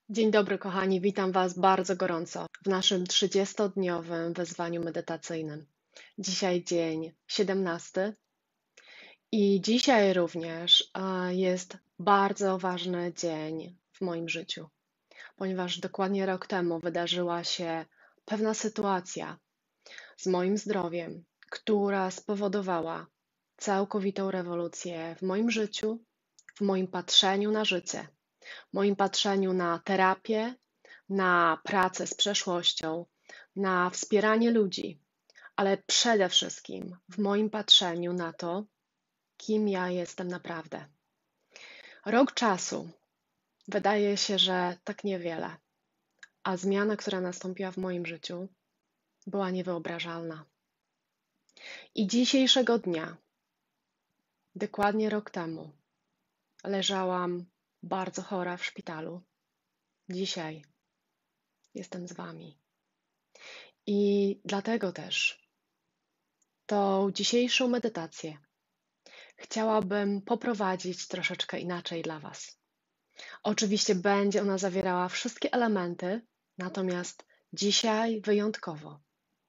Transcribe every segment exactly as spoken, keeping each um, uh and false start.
Dzień dobry, kochani, witam Was bardzo gorąco w naszym trzydziestodniowym wyzwaniu medytacyjnym. Dzisiaj dzień siedemnasty i dzisiaj również e, jest bardzo ważny dzień w moim życiu, ponieważ dokładnie rok temu wydarzyła się pewna sytuacja z moim zdrowiem, która spowodowała całkowitą rewolucję w moim życiu, w moim patrzeniu na życie, moim patrzeniu na terapię, na pracę z przeszłością, na wspieranie ludzi, ale przede wszystkim w moim patrzeniu na to, kim ja jestem naprawdę. Rok czasu wydaje się, że tak niewiele, a zmiana, która nastąpiła w moim życiu, była niewyobrażalna. I dzisiejszego dnia, dokładnie rok temu, leżałam bardzo chora w szpitalu. Dzisiaj jestem z Wami. I dlatego też tą dzisiejszą medytację chciałabym poprowadzić troszeczkę inaczej dla Was. Oczywiście będzie ona zawierała wszystkie elementy, natomiast dzisiaj wyjątkowo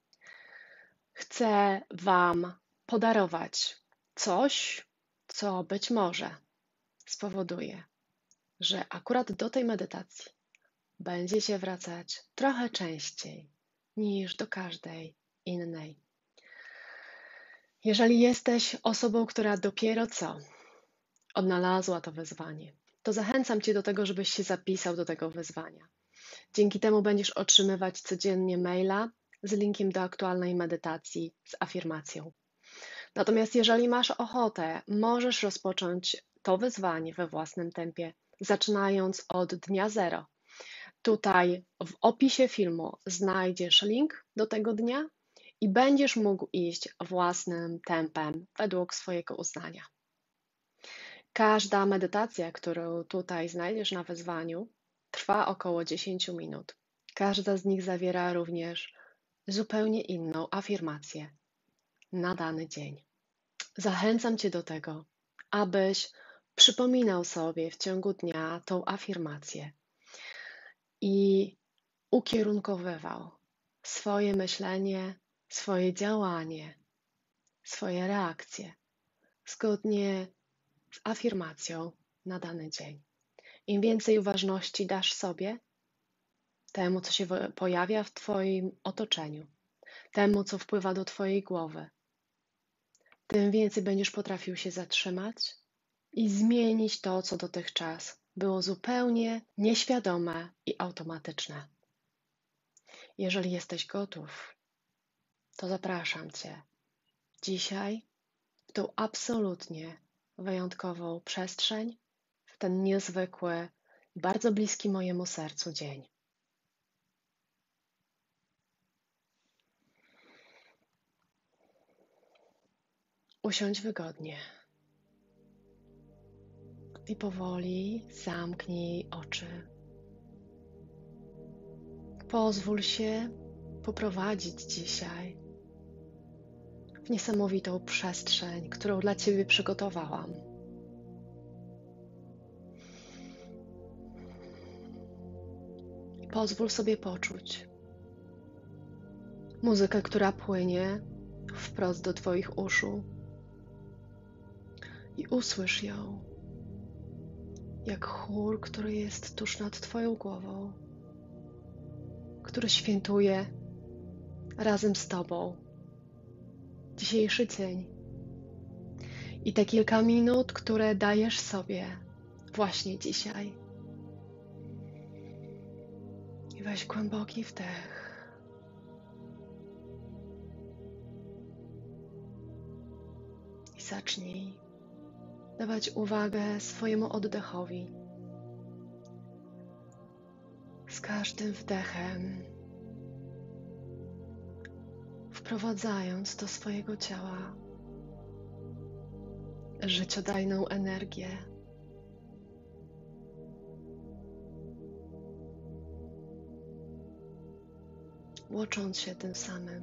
chcę Wam podarować coś, co być może spowoduje, że akurat do tej medytacji będziecie wracać trochę częściej niż do każdej innej. Jeżeli jesteś osobą, która dopiero co odnalazła to wyzwanie, to zachęcam Cię do tego, żebyś się zapisał do tego wyzwania. Dzięki temu będziesz otrzymywać codziennie maila z linkiem do aktualnej medytacji z afirmacją. Natomiast jeżeli masz ochotę, możesz rozpocząć to wyzwanie we własnym tempie, zaczynając od dnia zero. Tutaj w opisie filmu znajdziesz link do tego dnia i będziesz mógł iść własnym tempem według swojego uznania. Każda medytacja, którą tutaj znajdziesz na wyzwaniu, trwa około dziesięć minut. Każda z nich zawiera również zupełnie inną afirmację na dany dzień. Zachęcam Cię do tego, abyś przypominał sobie w ciągu dnia tą afirmację i ukierunkowywał swoje myślenie, swoje działanie, swoje reakcje zgodnie z afirmacją na dany dzień. Im więcej uważności dasz sobie, temu, co się pojawia w Twoim otoczeniu, temu, co wpływa do Twojej głowy, tym więcej będziesz potrafił się zatrzymać i zmienić to, co dotychczas było zupełnie nieświadome i automatyczne. Jeżeli jesteś gotów, to zapraszam Cię dzisiaj w tą absolutnie wyjątkową przestrzeń, w ten niezwykły, bardzo bliski mojemu sercu dzień. Usiądź wygodnie i powoli zamknij oczy. Pozwól się poprowadzić dzisiaj w niesamowitą przestrzeń, którą dla Ciebie przygotowałam. I pozwól sobie poczuć muzykę, która płynie wprost do Twoich uszu i usłysz ją jak chór, który jest tuż nad Twoją głową, który świętuje razem z Tobą dzisiejszy dzień i te kilka minut, które dajesz sobie właśnie dzisiaj. I weź głęboki wdech i zacznij dawać uwagę swojemu oddechowi. Z każdym wdechem wprowadzając do swojego ciała życiodajną energię. Łącząc się tym samym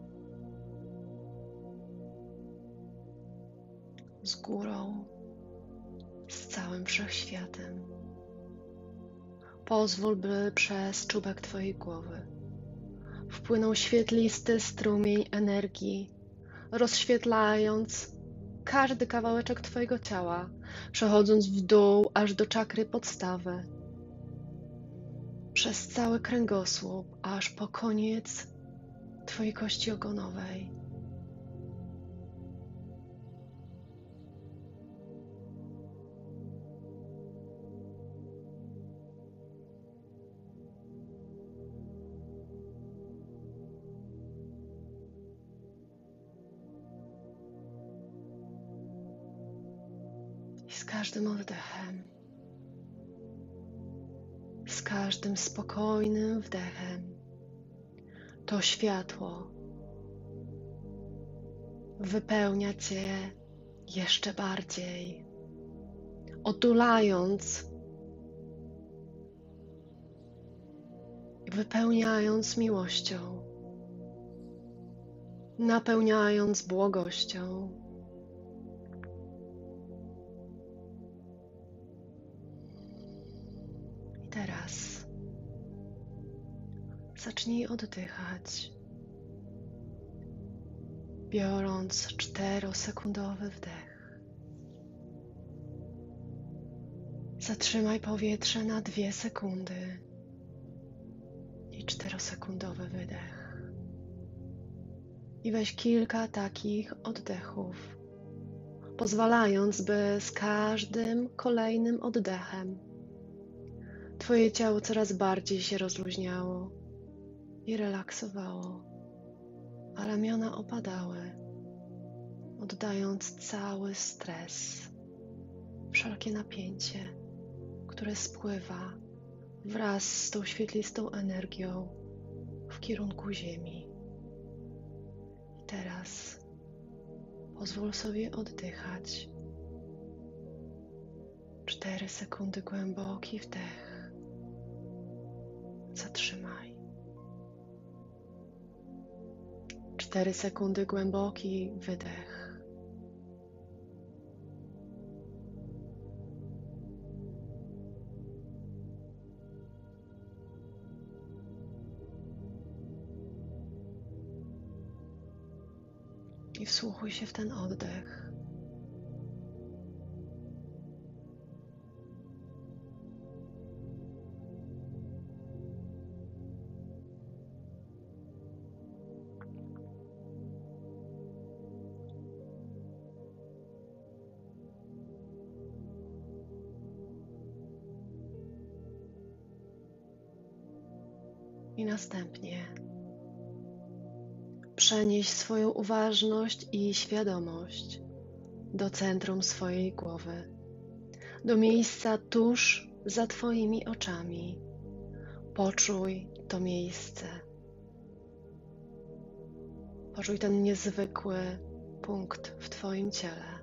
z górą, z całym wszechświatem, Pozwól, by przez czubek Twojej głowy wpłynął świetlisty strumień energii, rozświetlając każdy kawałeczek Twojego ciała, przechodząc w dół aż do czakry podstawy, przez cały kręgosłup, aż po koniec Twojej kości ogonowej. I z każdym oddechem, z każdym spokojnym wdechem, to światło wypełnia Cię jeszcze bardziej, otulając, wypełniając miłością, napełniając błogością. I teraz zacznij oddychać, biorąc czterosekundowy wdech. Zatrzymaj powietrze na dwie sekundy i czterosekundowy wydech. I weź kilka takich oddechów, pozwalając, by z każdym kolejnym oddechem Twoje ciało coraz bardziej się rozluźniało i relaksowało, a ramiona opadały, oddając cały stres, wszelkie napięcie, które spływa wraz z tą świetlistą energią w kierunku Ziemi. I teraz pozwól sobie oddychać. Cztery sekundy głęboki wdech. Zatrzymaj. Cztery sekundy głęboki wydech. I wsłuchuj się w ten oddech. I następnie przenieś swoją uważność i świadomość do centrum swojej głowy, do miejsca tuż za Twoimi oczami. Poczuj to miejsce. Poczuj ten niezwykły punkt w Twoim ciele.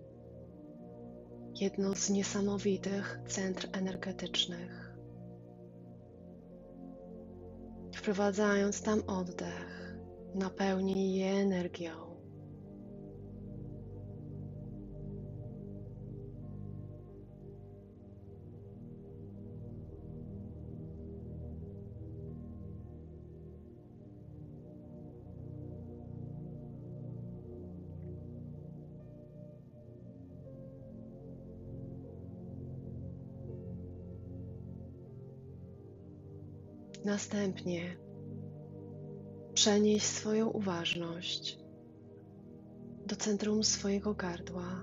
Jedno z niesamowitych centr energetycznych. Wprowadzając tam oddech, napełnij je energią. Następnie przenieś swoją uważność do centrum swojego gardła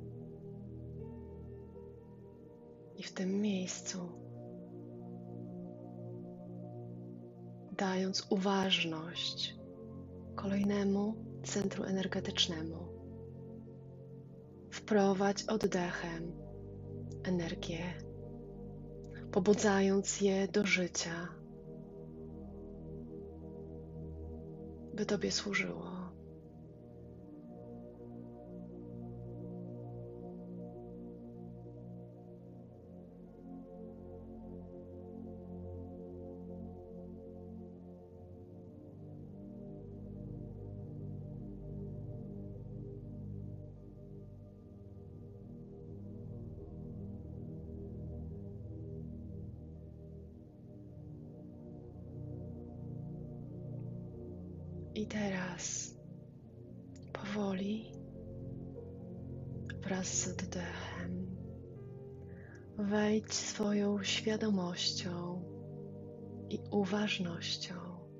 i w tym miejscu, dając uważność kolejnemu centrum energetycznemu, wprowadź oddechem energię, pobudzając je do życia, by Tobie służyło. I teraz powoli, wraz z oddechem, wejdź swoją świadomością i uważnością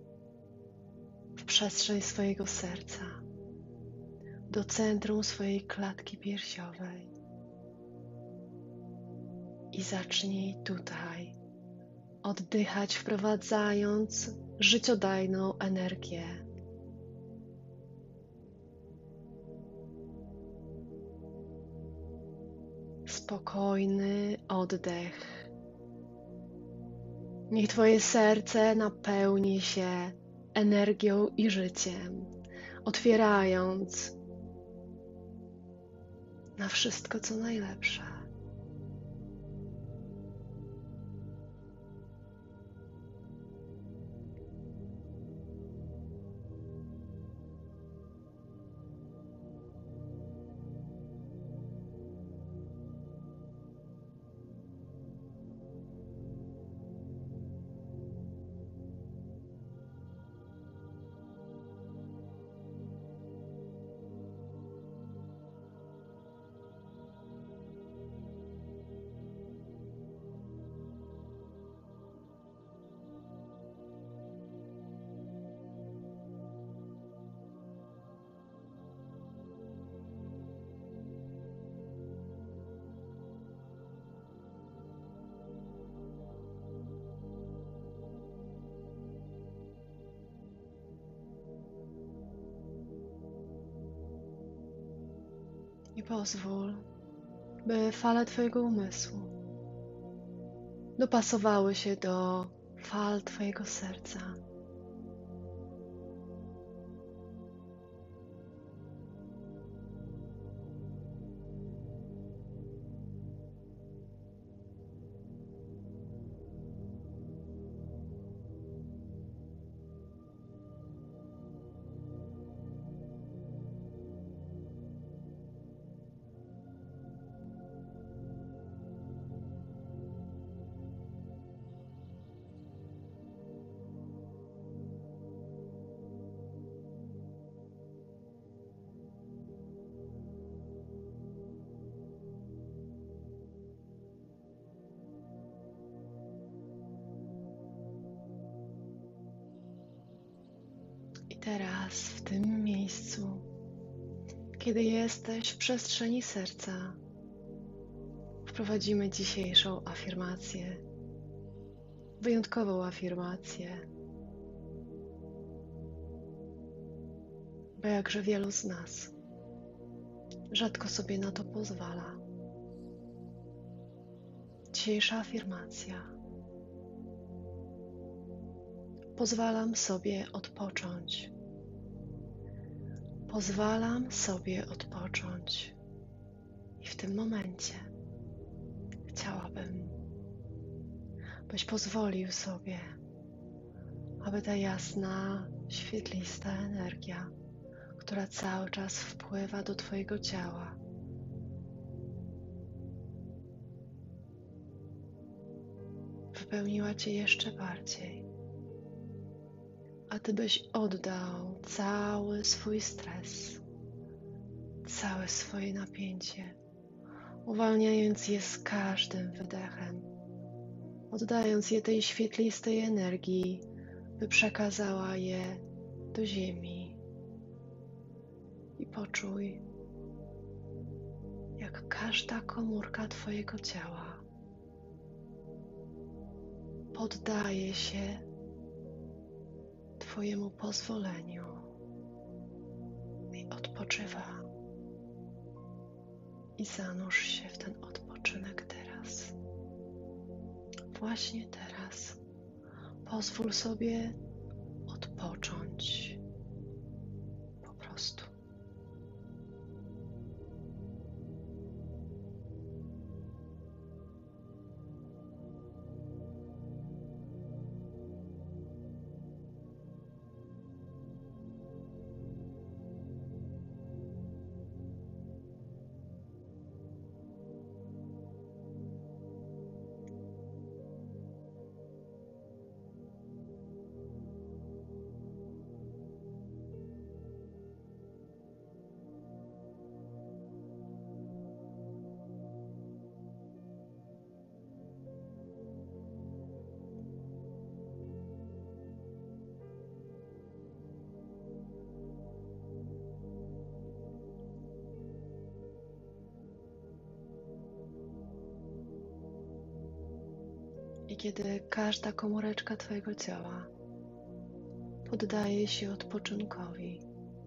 w przestrzeń swojego serca, do centrum swojej klatki piersiowej i zacznij tutaj oddychać, wprowadzając życiodajną energię. Spokojny oddech. Niech Twoje serce napełni się energią i życiem, otwierając na wszystko, co najlepsze. I pozwól, by fale Twojego umysłu dopasowały się do fal Twojego serca. I teraz w tym miejscu, kiedy jesteś w przestrzeni serca, wprowadzimy dzisiejszą afirmację, wyjątkową afirmację, bo jakże wielu z nas rzadko sobie na to pozwala. Dzisiejsza afirmacja: pozwalam sobie odpocząć. Pozwalam sobie odpocząć. I w tym momencie chciałabym, byś pozwolił sobie, aby ta jasna, świetlista energia, która cały czas wpływa do Twojego ciała, wypełniła Cię jeszcze bardziej, a Ty byś oddał cały swój stres, całe swoje napięcie, uwalniając je z każdym wydechem, oddając je tej świetlistej energii, by przekazała je do ziemi. I poczuj, jak każda komórka Twojego ciała poddaje się Twojemu pozwoleniu i odpoczywa. I zanurz się w ten odpoczynek teraz. Właśnie teraz. Pozwól sobie odpocząć. Po prostu. I kiedy każda komóreczka Twojego ciała poddaje się odpoczynkowi,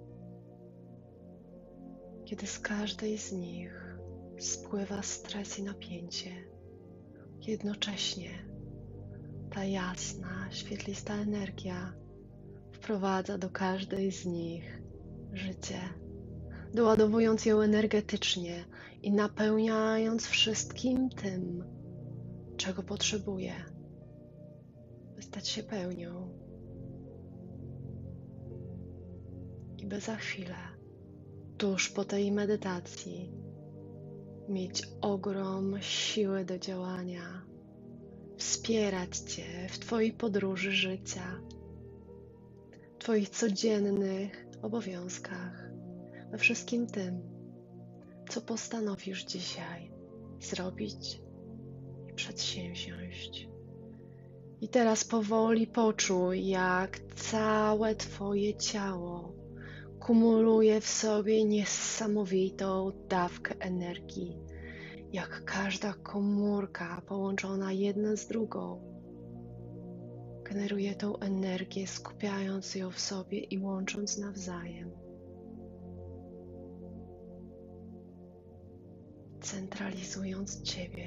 kiedy z każdej z nich spływa stres i napięcie, jednocześnie ta jasna, świetlista energia wprowadza do każdej z nich życie, doładowując ją energetycznie i napełniając wszystkim tym, czego potrzebuje, by stać się pełnią. I by za chwilę, tuż po tej medytacji, mieć ogrom siły do działania, wspierać Cię w Twojej podróży życia, w Twoich codziennych obowiązkach, we wszystkim tym, co postanowisz dzisiaj zrobić i przedsięwziąć. I teraz powoli poczuj, jak całe Twoje ciało kumuluje w sobie niesamowitą dawkę energii, jak każda komórka połączona jedna z drugą generuje tą energię, skupiając ją w sobie i łącząc nawzajem, centralizując Ciebie.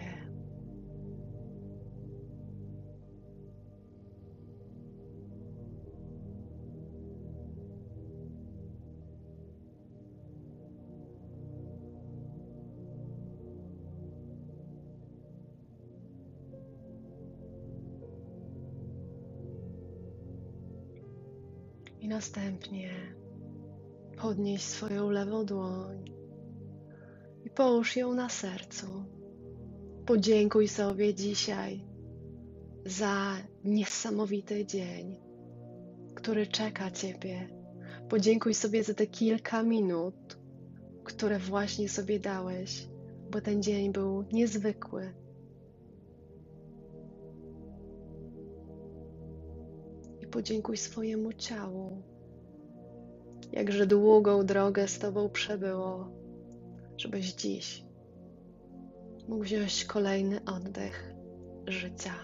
I następnie podnieś swoją lewą dłoń i połóż ją na sercu. Podziękuj sobie dzisiaj za niesamowity dzień, który czeka Ciebie. Podziękuj sobie za te kilka minut, które właśnie sobie dałeś, bo ten dzień był niezwykły. I podziękuj swojemu ciału, jakże długą drogę z Tobą przebyło, żebyś dziś mógł wziąć kolejny oddech życia.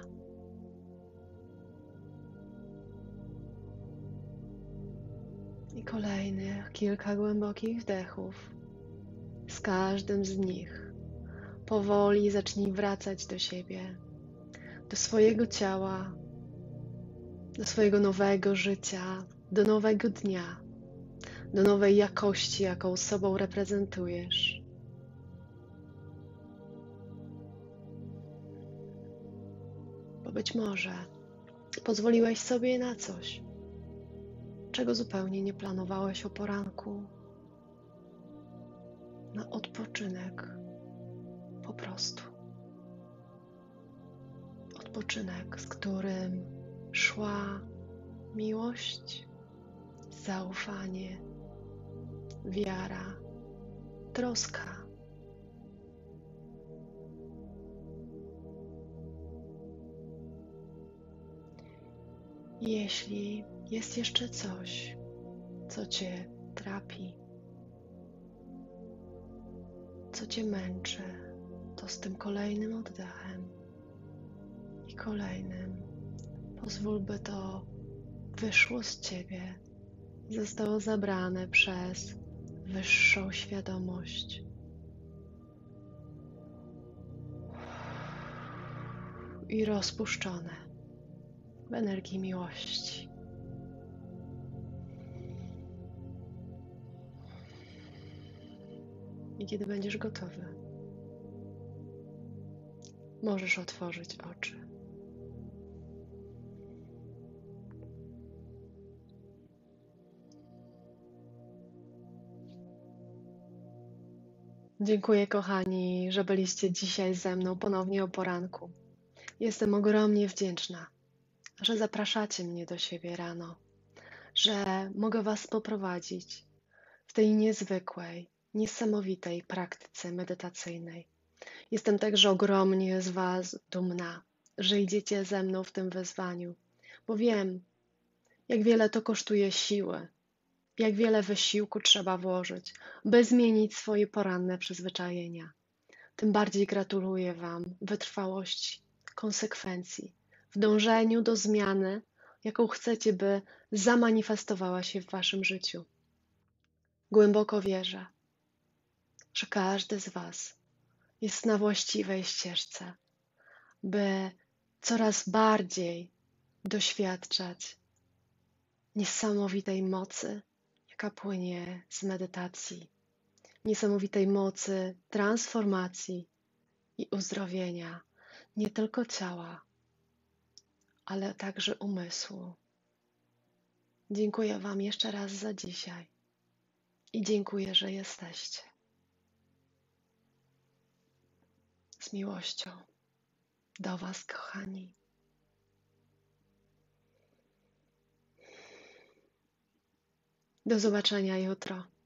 I kolejnych kilka głębokich wdechów. Z każdym z nich powoli zacznij wracać do siebie, do swojego ciała, do swojego nowego życia, do nowego dnia, do nowej jakości, jaką sobą reprezentujesz. Bo być może pozwoliłeś sobie na coś, czego zupełnie nie planowałeś o poranku. Na odpoczynek, po prostu. Odpoczynek, z którym szła miłość, zaufanie, wiara, troska. Jeśli jest jeszcze coś, co Cię trapi, co Cię męczy, to z tym kolejnym oddechem i kolejnym pozwól, by to wyszło z Ciebie i zostało zabrane przez wyższą świadomość. I rozpuszczone w energii miłości. I kiedy będziesz gotowy, możesz otworzyć oczy. Dziękuję, kochani, że byliście dzisiaj ze mną ponownie o poranku. Jestem ogromnie wdzięczna, że zapraszacie mnie do siebie rano, że mogę Was poprowadzić w tej niezwykłej, niesamowitej praktyce medytacyjnej. Jestem także ogromnie z Was dumna, że idziecie ze mną w tym wyzwaniu, bo wiem, jak wiele to kosztuje siły, jak wiele wysiłku trzeba włożyć, by zmienić swoje poranne przyzwyczajenia. Tym bardziej gratuluję Wam wytrwałości, konsekwencji w dążeniu do zmiany, jaką chcecie, by zamanifestowała się w Waszym życiu. Głęboko wierzę, że każdy z Was jest na właściwej ścieżce, by coraz bardziej doświadczać niesamowitej mocy, jaka płynie z medytacji, niesamowitej mocy transformacji i uzdrowienia nie tylko ciała, ale także umysłu. Dziękuję Wam jeszcze raz za dzisiaj i dziękuję, że jesteście. Z miłością do Was, kochani. Do zobaczenia jutro.